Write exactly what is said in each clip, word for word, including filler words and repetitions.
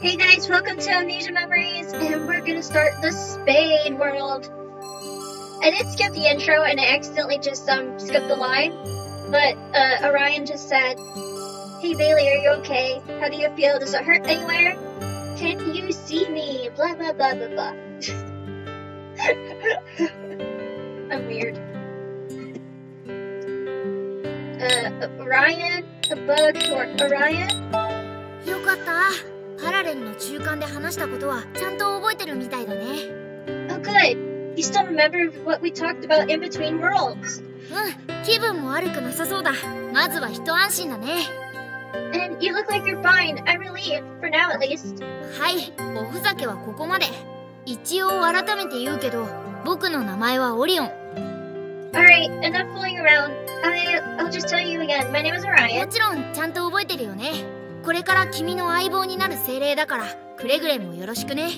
Hey guys, welcome to Amnesia Memories, and we're gonna start the Spade world. I did skip the intro, and I accidentally just um skipped the line, but uh, Orion just said, "Hey Bailey, are you okay? How do you feel? Does it hurt anywhere? Can you see me? Blah blah blah blah blah." I'm weird. Uh, Orion, a bug for Orion. よかった。パラレルの中間で話したことはちゃんと覚えてるみたいだね。 Oh good. You still remember what we talked about in between worlds. うん、気分も悪くなさそうだ。まずは一安心だね。 And you look like you're fine. I'm relieved, for now at least. はい、おふざけはここまで。一応改めて言うけど、僕の名前はオリオン。 Alright, enough fooling around. I, I'll just tell you again. My name is Orion. もちろんちゃんと覚えてるよね。これから君の相棒になる精霊だから、くれぐれもよろしくね。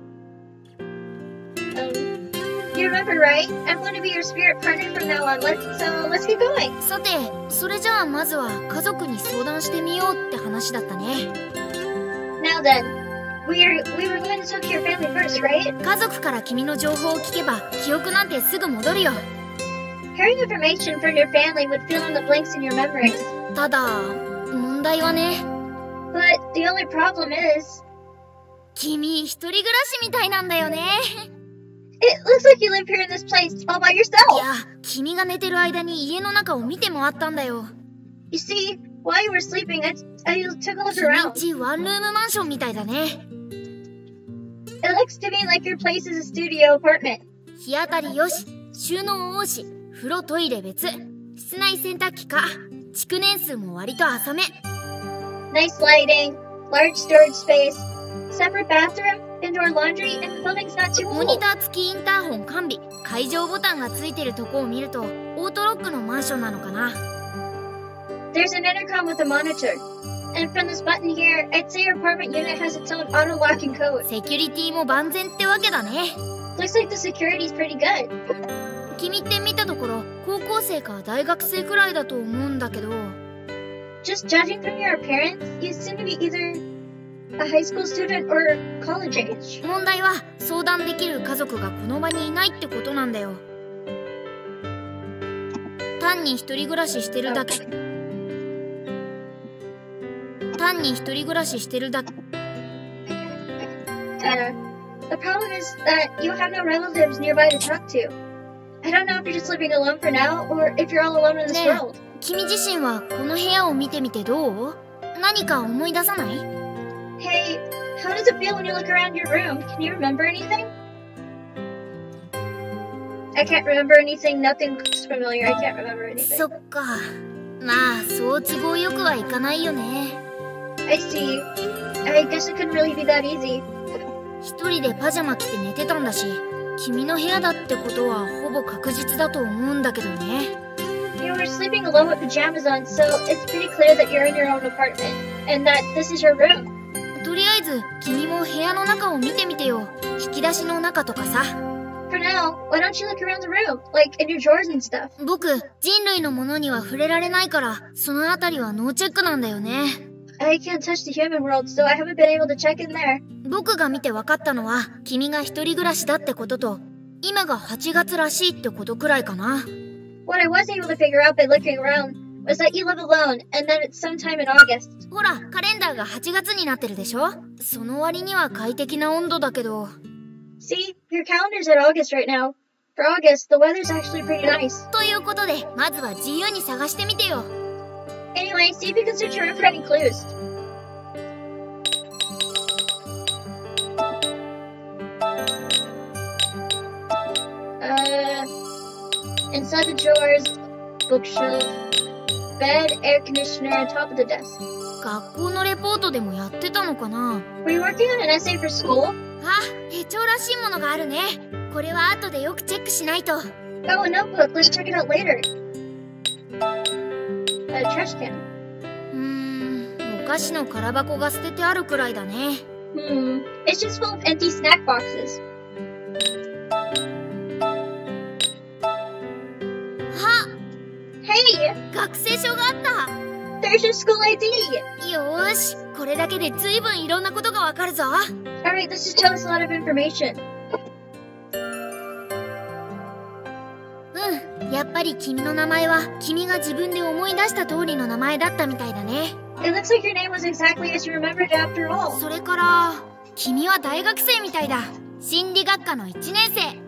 Um, you remember, right? I'm going to be your spirit partner from now on. Let's, so let's get going. さて、それじゃあまずは家族に相談してみようって話だったね。 Now then, we're, we were going to talk to your family first, right? 家族から君の情報を聞けば、記憶なんてすぐ戻るよ。 Hearing information from your family would fill in the blanks in your memories. ただ、問題はね。 But the only problem is... 君、一人暮らしみたいなんだよね。 It looks like you live here in this place all by yourself. いや、君が寝てる間に家の中を見て回ったんだよ。 You see, while you were sleeping, I, I took a look 君 around. んちワンルームマンションみたいだね。 It looks to me like your place is a studio apartment. 日当たりよし、収納多し、風呂トイレ別、室内洗濯機か、築年数も割と浅め。 Nice lighting, large storage space, separate bathroom, indoor laundry, and the building's not too モニ old. ター付きインターホン完備、解錠ボタンがついてるとこを見ると、オートロックのマンションなのかな。 There's an intercom with a monitor. And from this button here, I'd say your apartment unit has its own auto-locking code. セキュリティも万全ってわけだね。 Looks like the security's pretty good. 君って見たところ、高校生か大学生くらいだと思うんだけど。 Just judging from your appearance, you seem to be either a high school student or college age. 問題は相談できる家族がこの場にいないってことなんだよ。単に一人暮らししてるだけ。単に一人暮らししてるだけ。 Uh, the problem is that you have no relatives nearby to talk to. I don't know if you're just living alone for now, or if you're all alone in this ねえ、 world. 君自身はこの部屋を見てみてどう？何か思い出さない？ Hey, how does it feel when you look around your room? Can you remember anything? I can't remember anything. Nothing looks familiar. I can't remember anything. そっか。まあ、そう都合よくはいかないよね。 I see. I guess it couldn't really be that easy. 一人でパジャマ着て寝てたんだし、君の部屋だってことはほぼ確実だと思うんだけどね。 You were sleeping alone with pajamas on, so it's pretty clear that you're in your own apartment, and that this is your room. とりあえず、君も部屋の中を見てみてよ。引き出しの中とかさ。 For now, why don't you look around the room, like in your drawers and stuff? 僕、人類のものには触れられないから、そのあたりはノーチェックなんだよね。 I can't touch the human world, so I haven't been able to check in there. 僕が見て分かったのは、君が一人暮らしだってことと、今がはちがつらしいってことくらいかな。 What I was able to figure out by looking around was that you live alone, and that it's sometime in August. ほら、カレンダーがはちがつになってるでしょ？その割には快適な温度だけど。 See, your calendar's at August right now. For August, the weather's actually pretty nice. ということで、まずは自由に探してみてよ。 Anyway, see if you can search your room for any clues. Uh, inside the drawers, bookshelf, bed, air conditioner on top of the desk. 学校のレポートでもやってたのかな？ Were you working on an essay for school? あ、手帳らしいものがあるね。これは後でよくチェックしないと。 Oh, a notebook. Let's check it out later. A trash can. うーん、お菓子の空箱が捨ててあるくらいだね。 Hmm. It's just full of empty snack boxes. はっ！ Hey! 学生証があった！ There's your school アイディー! よーし、 これだけで随分いろんなことがわかるぞ。 Alright, this just tells us a lot of information. うん、やっぱり君の名前は君が自分で思い出した通りの名前だったみたいだね。 It looks like your name was exactly as you remembered after all. それから君は大学生みたいだ。心理学科のいちねん生。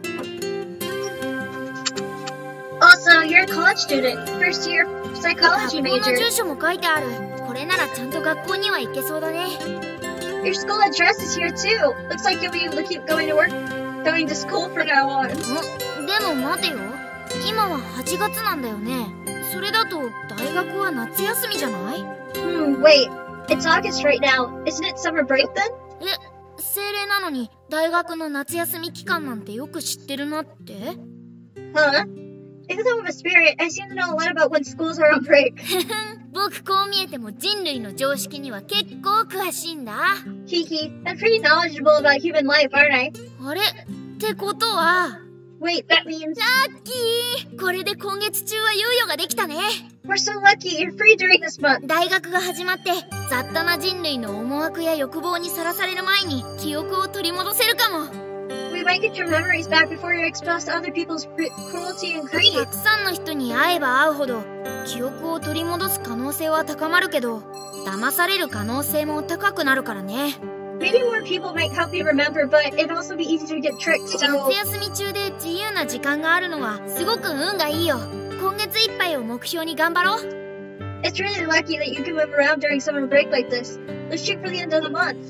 Also, you're a college student. First year 学 psychology 校の major. 住所も書いてある。これならちゃんと学校には行けそうだね。 Your school address is here too. Looks like you'll be able to keep going to work, going to school from now on. んでも待てよ、今ははちがつなんだよね。それだと大学は夏休みじゃない？ Hmm, wait. It's August right now. Isn't it summer break then? え、精霊なのに大学の夏休み期間なんてよく知ってるなって？ Huh? Because I'm a spirit, I seem to know a lot about when schools are on break. 僕こう見えても人類の常識には結構詳しいんだ。 Hee I'm pretty knowledgeable about human life, aren't I? あれってことは Wait, that means ラッキー、これで今月中は猶予ができたね。 we're so lucky you're free during this month. 大学が始まって雑多な人類の思惑や欲望にさらされる前に記憶を取り戻せるかも。 We might get your memories back before you're exposed to other people's cru- cruelty and た greed. くさんの人に会えば会うほど記憶を取り戻す可能性は高まるけど、騙される可能性も高くなるからね。 Maybe more people might help you remember, but it'd also be easy to get tricked, 夏 so... 休み中で自由な時間があるのはすごく運がいいよ。今月いっぱいを目標に頑張ろう。 It's really lucky that you can move around during summer break like this. Let's shoot for the end of the month.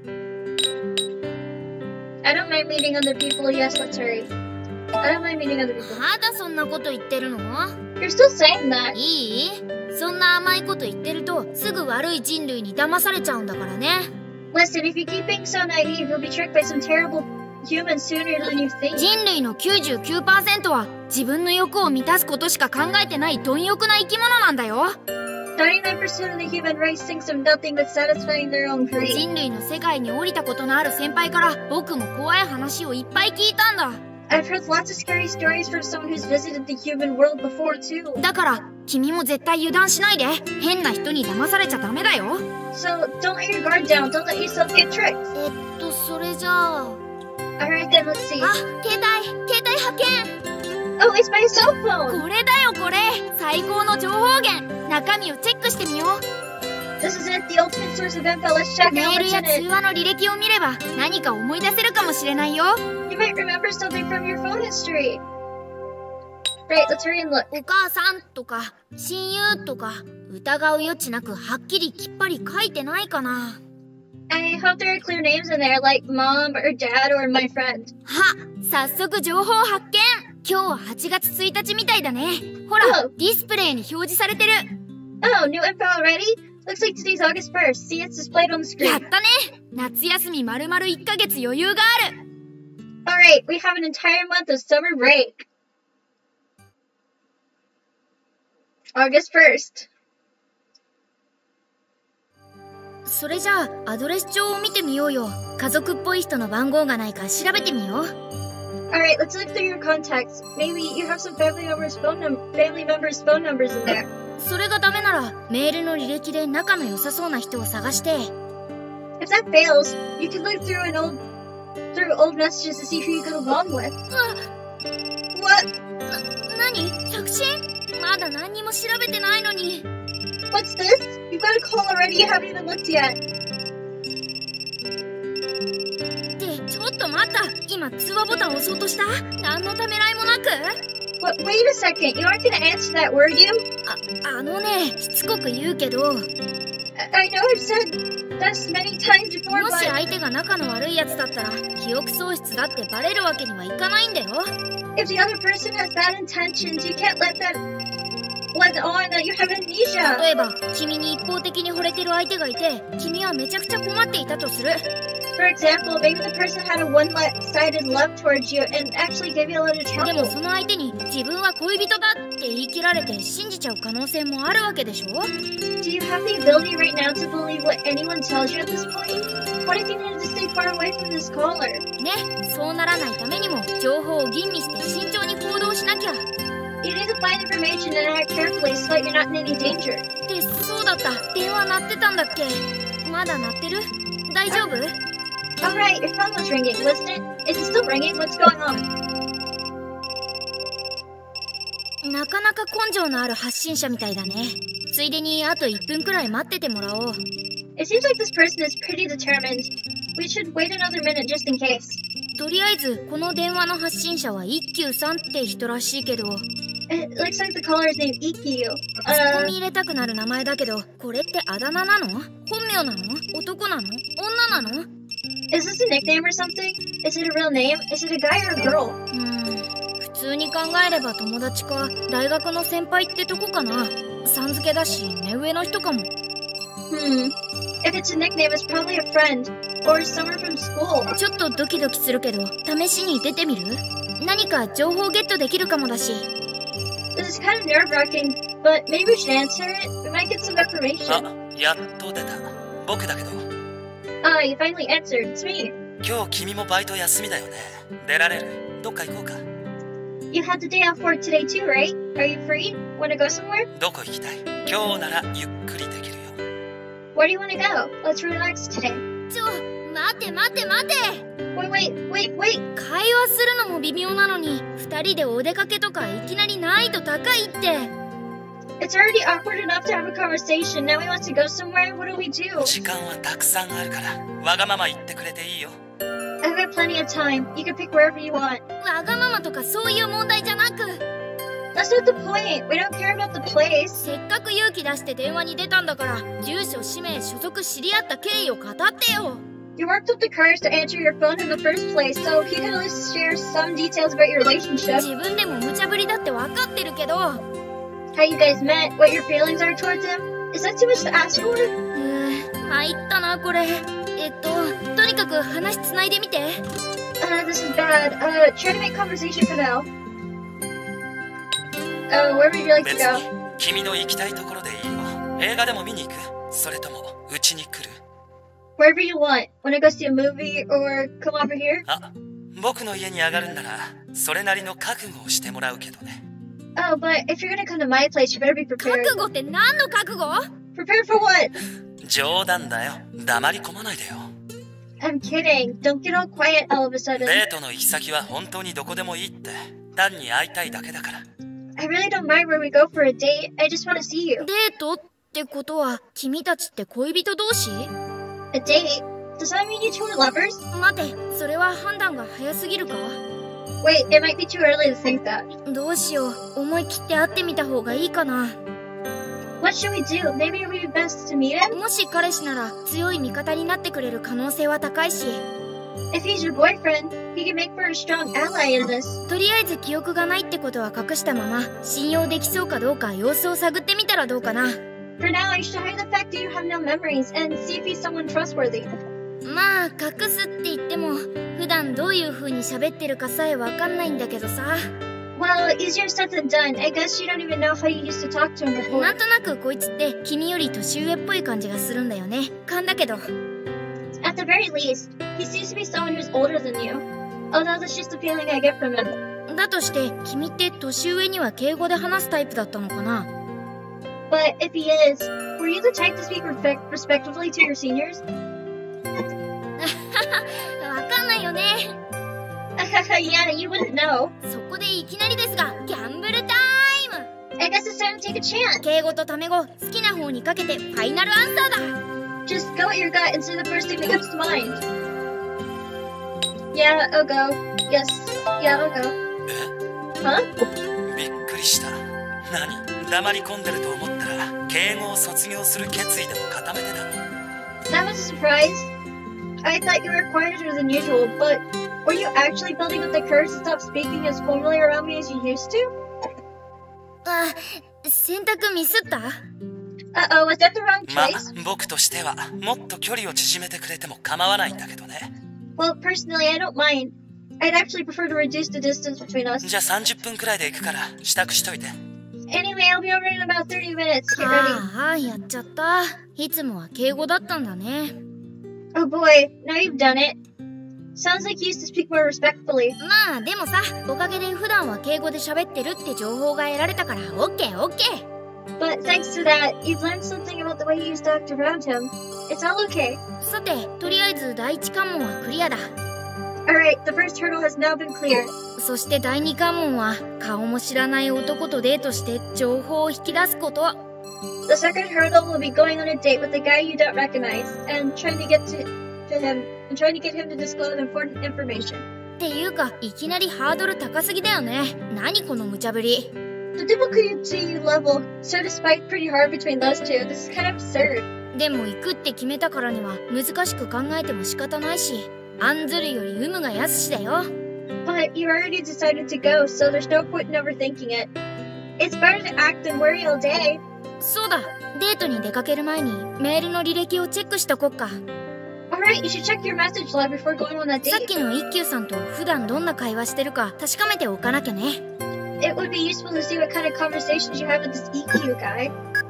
I don't mind meeting other people. Yes, let's hurry. I don't mind meeting other people. まだそんなこと言ってるの？ You're still saying that. いい？そんな甘いこと言ってるとすぐ悪い人類に騙されちゃうんだからね。 Listen, if you keep being so naive, you'll be tricked by some terrible humans sooner than you think. 人類の きゅうじゅうきゅうパーセント は自分の欲を満たすことしか考えてない貪欲な生き物なんだよ。 ninety-nine percent of the human race thinks of nothing but satisfying their own greed. 人類の世界に降りたことのある先輩から僕も怖い話をいっぱい聞いたんだ。 I've heard lots of scary stories from someone who's visited the human world before too. だから君も絶対油断しないで。変な人に騙されちゃダメだよ。 So don't let your guard down. Don't let yourself get tricked. えっとそれじゃあ Alright then, let's see. あ、携帯携帯発見。 Oh, it's my cell phone. これだよこれ、最高の情報源。中身をチェックしてみよう。 This is it, the ultimate source of info. Let's check メ out ール what's や in 通 it. 話の履歴を見れば何か思い出せるかもしれないよ。 You might remember something from your phone history. Right, let's hurry and look. お母さんとか親友とか疑う余地なくはっきりきっぱり書いてないかな。 I hope there are clear names in there, like mom or dad or my friend. は、早速情報発見。今日ははちがつついたちみたいだね。ほら、 Oh. ディスプレイに表示されてる。 Oh, new info already? Looks like today's August first. See, it's displayed on the やっ screen. たね。夏休みまるまるいっかげつ余裕がある。 Alright, we have an entire month of summer break. August first. それじゃあアドレス帳を見てみようよ。家族っぽい人の番号がないか調べてみよう。 Alright, let's look through your contacts. Maybe you have some family members' phone num- family members' phone numbers in there. それがダメならメールの履歴で仲の良さそうな人を探して。 If that fails, you can look through an old through old messages to see who you get along with. What? な、何？着信？まだ何にも調べてないのに。 What's this? You've got a call already. You haven't even looked yet. ってちょっと待った。今通話ボタンを押そうとした？何のためらいもなく？ What? Wait a second. You aren't gonna answer that, were you? あ、あのね、しつこく言うけど、 I, I know I've said this many times before, もし but 相手が仲の悪いやつだったら記憶喪失だってバレるわけにはいかないんだよ。 if the other person has bad intentions, you can't let that let on that you have amnesia. 例えば君に一方的に惚れてる相手がいて君はめちゃくちゃ困っていたとする。 For example, maybe the person had a one-sided love towards you and actually gave you a lot of でも trouble. その相手に自分は恋人だって言い切られて信じちゃう可能性もあるわけでしょ。 Do you have the ability right now to believe what anyone tells you at this point? What if you needed to stay far away from this caller? ね、そうならないためにも情報を吟味して慎重に行動しなきゃ。 You need to find information and act carefully so that you're not in any danger. ってそうだった。電話鳴ってたんだっけ。 まだ鳴ってる？大丈夫？ Alright, your phone was ringing, wasn't it? Is it still ringing? What's going on? なかなか根性のある発信者みたいだね。ついでにあといっぷんくらい待っててもらおう。 It seems like this person is pretty determined. We should wait another minute just in case. とりあえずこの電話の発信者は一休さんって人らしいけど、 It looks like the caller's name Ikkyu. そこ Uh, に入れたくなる名前だけど、これってあだ名なの？本名なの？男なの？女なの？ is this a nickname or something? Is it a real name? Is it a guy or a girl? うーん、普通に考えれば友達か大学の先輩ってとこかな。さん付けだし目上の人かも。 Hmm. If it's a nickname, it's probably a friend. Or someone from school. ちょっとドキドキするけど試しに出てみる？何か情報ゲットできるかもだし。 This is kind of nerve-wracking, but maybe we should answer it. We might get some information. あ、やっと出た。僕だけど。 Ah, you finally answered. It's me. 今日君もバイト休みだよね。出られる？どっか行こうか。 You had the day off work today too, right? Are you free? Want to go somewhere? どこ行きたい？今日ならゆっくりできるよ。 Where do you want to go? Let's relax today. ちょ、待て待て待て。 Wait, wait, wait, wait. 会話するのも微妙なのに、二人でお出かけとかいきなり難易度高いって。 It's already awkward enough to have a conversation. Now we want to go somewhere? What do we do? 時間はたくさんあるから、わがまま言ってくれていいよ。 I've got plenty of time. You can pick wherever you want. わがままとかそういう問題じゃなく、 That's not the point. We don't care about the place. せっかく勇気出して電話に出たんだから、住所、氏名、所属、知り合った経緯を語ってよ。 You worked up the courage to answer your phone in the first place, so if you could at least share some details about your relationship. 自分でも無茶ぶりだって分かってるけど。 How you guys met, what your feelings are towards him. Is that too much to ask for? うー、入ったなこれ。えっと、とにかく話つないでみて。 Uh, this is bad. Uh, try to make conversation for now. Uh, where would you like to 別に go? 君の行きたいところでいいよ。映画でも見に行く？それともうちに来る？ Wherever you want. Wanna go see a movie or come over here? あ、僕の家に上がるんならそれなりの覚悟をしてもらうけどね。 Oh, but if you're gonna come to my place, you better be 覚 prepared. 悟って何の覚悟？ Prepared for what? 冗談だよ。黙り込まないでよ。 I'm kidding. Don't get all quiet all of a sudden. デートの行き先は本当にどこでもいいって。単に会いたいだけだから。 I really don't mind where we go for a date. I just want to see you. デートってことは、君たちって恋人同士？ A date? Does that mean you two are lovers? 待て、それは判断が早すぎるか？ Wait, it might be too early to think that. どうしよう、思い切って会ってみた方がいいかな。 What should we do? Maybe it would be best to meet him? もし彼氏なら強い味方になってくれる可能性は高いし、 If he's your boyfriend, he can make for a strong ally in this. とりあえず記憶がないってことは隠したまま、信用できそうかどうか様子を探ってみたらどうかな。 For now, you should hide the fact that you have no memories and see if he's someone trustworthy. まあ隠すって言っても、普段どういう風に喋ってるかさえわかんないんだけどさ。 Well, easier said than done. I guess you don't even know how you used to talk to him before. なんとなくこいつって君より年上っぽい感じがするんだよね。勘だけど。 At the very least, he seems to be someone who's older than you. Although that's just the feeling I get from him. だとして君って年上には敬語で話すタイプだったのかな？ But if he is, were you the type to speak respect respectively to your seniors? わかんないよね。 Yeah, you wouldn't know. そこでいきなりですが、ギャンブルタイム。 I guess it's time to take a chance. 敬語とタメ語、好きな方にかけてファイナルアンサーだ。 Just go with your gut and say the first thing that comes to mind. Yeah, I'll go. Yes. Yeah, I'll go. え？ Huh? びっくりした。何？黙り込んでると思ったら敬語を卒業する決意でも固めてたの？ That was a surprise. I thought you were quieter than usual, but were you actually building up the courage to stop speaking as formally around me as you used to? あ、選択ミスった？ Uh-oh, was that the wrong まあ choice? 僕としてはもっと距離を縮めてくれても構わないんだけどね。 Well, personally, I don't mind. I'd actually prefer to reduce the distance between us. じゃあさんじゅっぷんくらいで行くから支度しといて。 Anyway, I'll be over in about thirty minutes. Get ready. ああ、やっちゃった。いつもは敬語だったんだね。 Oh boy, now you've done it. Sounds like you used to speak more respectfully. まあでもさ、おかげで普段は敬語で喋ってるって情報が得られたからオッケーオッケー。 But thanks to that, you've learned something about the way you used to act around him. It's all okay. さて、とりあえず第一関門はクリアだ。 Alright, the first hurdle has now been cleared. そして第二関門は顔も知らない男とデートして情報を引き出すこと。 The second hurdle will be going on a date with a guy you don't recognize and trying to get to, to him and trying to get him to disclose important information. っていうか、いきなりハードル高すぎだよね。何この無茶ぶり。 The difficulty level so to spike pretty hard between those two. This is kind of absurd. でも行くって決めたからには難しく考えても仕方ないし、案ずるより有無が安しだよ。 But you already decided to go, so there's no point in overthinking it. It's better to act than worry all day. そうだ、デートに出かける前にメールの履歴をチェックしとこっか。 Alright, you should check your message log before going on that さっ date. きの一休さんと普段どんな会話してるか確かめておかなきゃね。 It would be useful to see what kind of conversations you have with this E Q guy.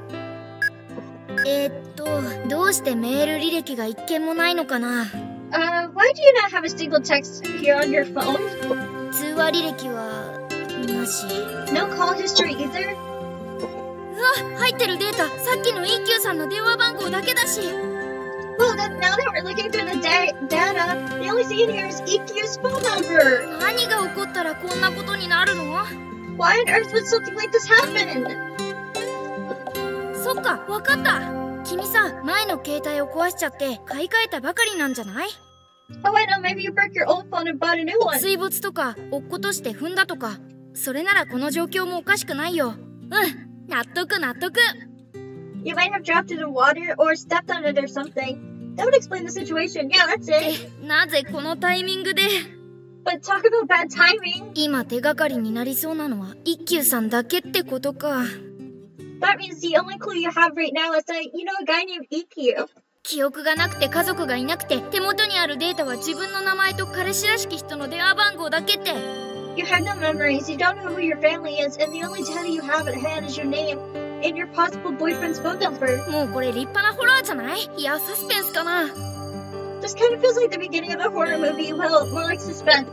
えー、っと、どうしてメール履歴が一件もないのかな。 Uh, why do you not have a single text here on your phone? 通話履歴はなし。 No call history either? うわ、入ってるデータ、さっきの一休さんの電話番号だけだし。 Well, that, now that we're looking through the da data, the only thing in here is E Q's phone number. 何が起こったらこんなことになるの？ Why on earth would something like this happen? そっか、わかった。君さ、前の携帯を壊しちゃって買い替えたばかりなんじゃない？ Oh, I know, maybe you broke your old phone and bought a new one. 水没とか落っことして踏んだとか、それならこの状況もおかしくないよ。うん、納得納得。 You might have dropped it in water or stepped on it or something. That would explain the situation. Yeah, that's it. え、なぜこのタイミングで？ But talk about bad timing. 今手がかりになりそうなのは一休さんだけってことか。 That means the only clue you have right now is that you know a guy named E Q. 記憶がなくて家族がいなくて手元にあるデータは自分の名前と彼氏らしき人の電話番号だけって。 You have no memories, you don't know who your family is, and the only data you have at hand is your name and your possible boyfriend's phone number. もうこれ立派なホラーじゃない？いや、サスペンスかな。 This kind of feels like the beginning of a horror movie. Well, more like suspense.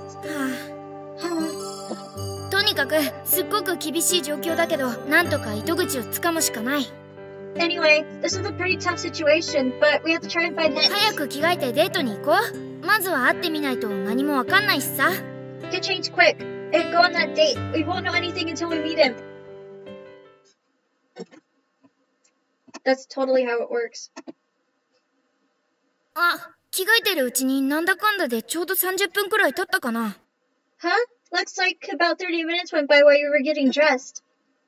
はあ、とにかくすっごく厳しい状況だけど、なんとか糸口をつかむしかない。 Anyway, this is a pretty tough situation, but we have to try and find hints. 早く着替えてデートに行こう。まずは会ってみないと何もわかんないしさ。 Get changed quick and go on that date. We won't know anything until we meet him. That's totally how it works. あ、着替えてるうちになんだかんだでちょうどさんじゅっぷんくらい経ったかな。 Huh? Looks like about thirty minutes went by while you were getting dressed.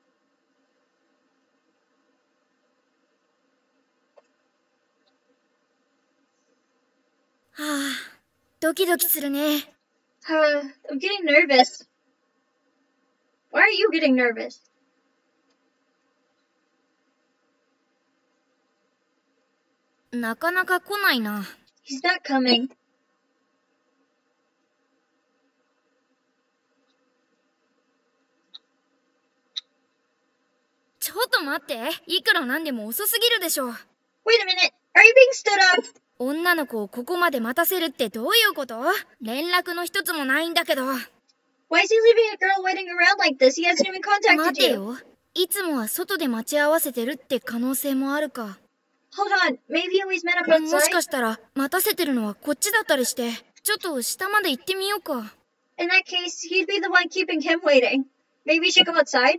はあ、ドキドキするね。 Uh, I'm getting nervous. Why are you getting nervous? なかなか来ないな。 He's not coming. ちょっと待って。いくらなんでも遅すぎるでしょ。 Wait a minute. Are you being stood up? 女の子をここまで待たせるってどういうこと？連絡の一つもないんだけど。 Why is he leaving a girl waiting around like this? He hasn't even 待 contacted て you. よ。いつもは外で待ち合わせてるって可能性もあるか。 Hold on. Maybe he always met up もし outside? かしたら待たせてるのはこっちだったりして、ちょっと下まで行ってみようか。 In that case, he'd be the one keeping him waiting. Maybe we should go outside?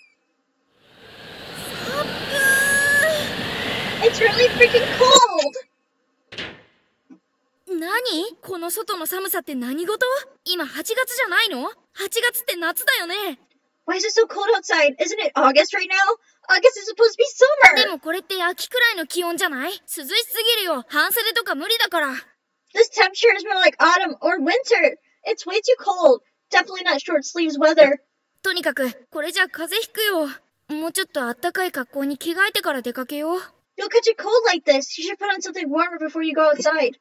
It's really freaking cold! 何？この外の寒さって何事？今はちがつじゃないの？ はちがつって夏だよね。 Why is it so cold outside? Isn't it August right now? August is supposed to be で summer! もこれって秋くらいの気温じゃない？涼しすぎるよ。半袖とか無理だから。 This temperature is more like autumn or winter. It's way too cold. Definitely not short sleeves weather. とにかくこれじゃ風邪ひくよ。もうちょっとあったかい格好に着替えてから出かけよう。 You'll catch a cold like this. You should put on something warmer before you go outside.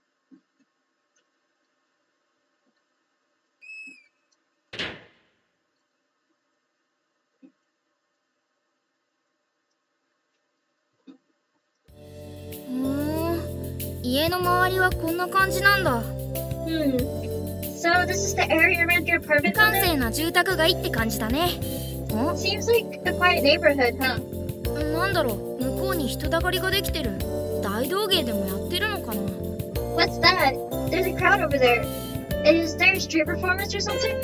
Hmm. 家の周りはこんな感じなんだ。 Hmm. So this is the area around your apartment 閑 building? 静な住宅街って感じだね。ん？ Seems like a quiet neighborhood, huh? なんだろう、向こうに人だかりができてる。 大道芸でもやってるのかな。 What's that? There's a crowd over there. Is there a street performance or something?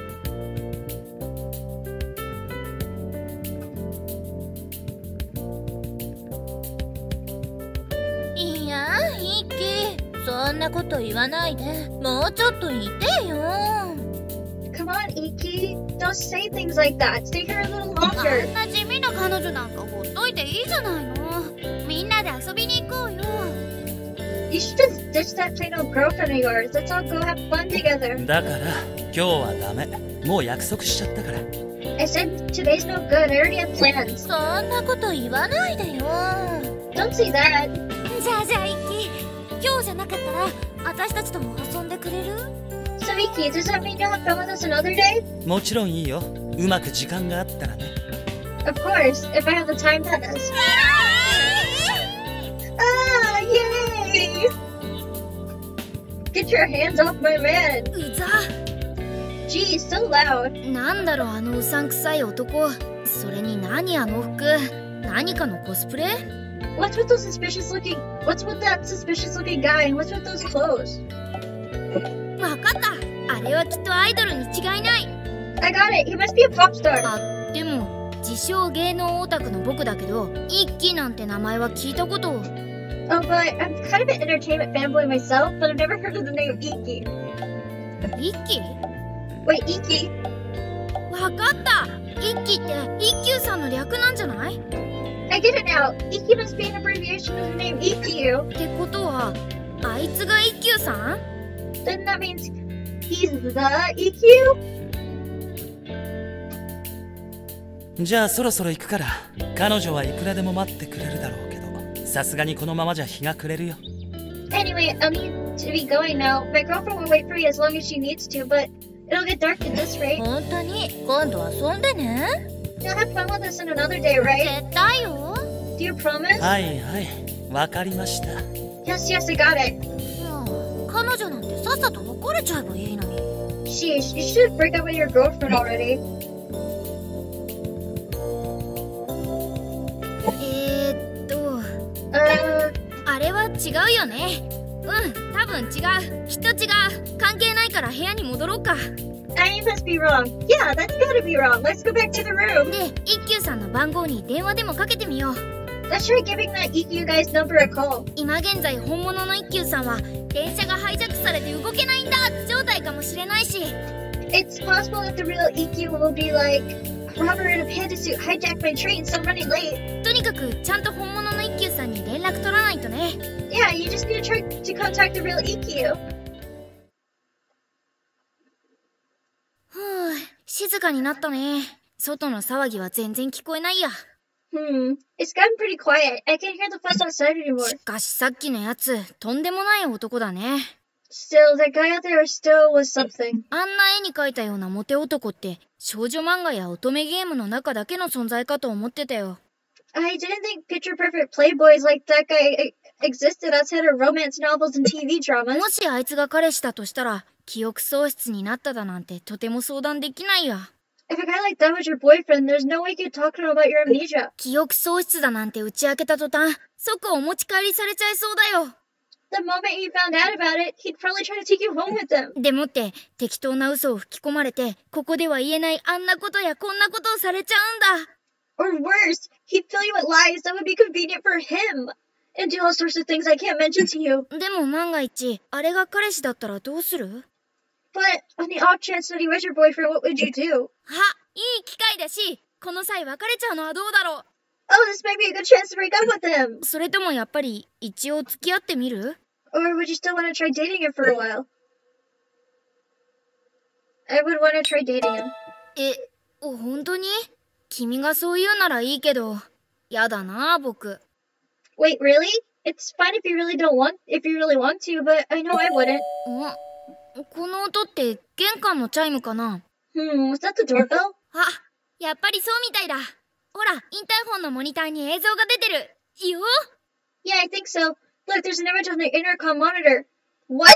いや、イッキー、そんなこと言わないで。もうちょっといてよ。 Come on, Iki. Don't say things like that. Stay here a little あ longer. んな地味な彼女なんかほっといていいじゃないの。みんなで遊びに行こうよ。 You should just ditch that plain old girlfriend of yours. Let's all go have fun together. だから今日はダメ。もう約束しちゃったから。 I said today's no good. I already have plans. そんなこと言わないでよ。 Don't say that. じゃあじゃあイッキー、今日じゃなかったら私たちとも遊んでくれる？ So, Iki, does that mean you'll have fun with us another day? もちろんいいよ。うまく時間があったらね。 Of course, if I have the time for this. Ah, yay! Get your hands off my man. うざ。 Gee, so loud. なんだろうあのうさんくさい男。それに何あの服。何かのコスプレ？ What's with those suspicious looking... What's with that suspicious looking guy? And what's with those clothes? わかった。あれはきっとアイドルに違いない。 I got it. He must be a pop star. あ、でも自称芸能オタクの僕だけど、イッキーなんて名前は聞いたことを。 Oh, but I'm kind of an entertainment fanboy myself, but I've never heard of the name Iki. イッキー？ Wait, Iki? わかった。イッキーって一休さんの略なんじゃない？ I get it now. Iki must be an abbreviation of the name Ikkyu. ってことは、あいつが一休さん？ Then that means he's the Ikkyu? じゃあそろそろ行くから。彼女はいくらでも待ってくれるだろうけど、さすがにこのままじゃ日が暮れるよ。 Anyway, I'll need to be going now. My girlfriend will wait for me as long as she needs to, but it'll get dark at this rate. 本当に今度遊んでね。 You'll have fun with us in another day, right? 絶対よ。 Do you promise? はいはい、わかりました。 Yes, yes, I got it. もう彼女なんてさっさと別れちゃえばいいのに。 Sheesh, you should break up with your girlfriend already. えーっと、 Uh, あれは違うよね。うん、多分違う。きっと違う。関係ないから部屋に戻ろうか。 I must be wrong. Yeah, that's gotta be wrong. Let's go back to the room. で、一休さんの番号に電話でもかけてみよう。 Let's try giving that Ikkyu guy's number a call. 今現在本物の一休さんは電車がハイジャックされて動けないんだ状態かもしれないし。 It's possible that the real Ikkyu will be like, Robert in a panda suit hijacked my train, so I'm running late. とにかくちゃんと本物の一休さんに連絡取らないとね。 Yeah, you just need to try to contact the real Ikkyu. ふぅ、静かになったね。外の騒ぎは全然聞こえないや。 Hmm, it's gotten pretty quiet. I can't hear the fuss outside anymore. しかしさっきのやつ、とんでもない男だね。 Still, that guy out there still was something. あんな絵に描いたようなモテ男って少女漫画や乙女ゲームの中だけの存在かと思ってたよ。 I didn't think picture perfect playboys like that guy e- existed outside of romance novels and T V dramas. もしあいつが彼氏だとしたら記憶喪失になっただなんてとても相談できないや。 If a guy like that was your boyfriend, there's no way you could talk to him about your amnesia. 記憶喪失だなんて打ち明けた途端即お持ち帰りされちゃいそうだよ。 The moment he found out about it, he'd probably try to take you home with him. でもって適当な嘘を吹き込まれてここでは言えないあんなことやこんなことをされちゃうんだ。 Or worse, he'd fill you with lies that would be convenient for him. And do all sorts of things I can't mention to you. でも万が一あれが彼氏だったらどうする？ But on the off chance that he was your boyfriend, what would you do? は、いい機会だしこの際別れちゃうのはどうだろう。 Oh, this might be a good chance to break up with him. それともやっぱり一応付き合ってみる？ Or would you still want to try dating him for a while? I would want to try dating him. え、本当に？君がそう言うならいいけど、やだな僕。 Wait, really? It's fine if you really don't want, if you really want to, but I know I wouldn't. ん？この音って玄関のチャイムかな？ Hmm, was that the doorbell? あ、やっぱりそうみたいだ。ほら、インターホンのモニターに映像が出てる。いいよ。 Yeah, I think so. Look, there's an image on the intercom monitor. What?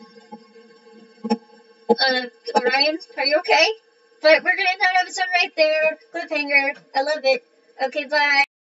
Uh, Orion, are you okay? But we're gonna end that episode right there. Cliffhanger. I love it. Okay, bye.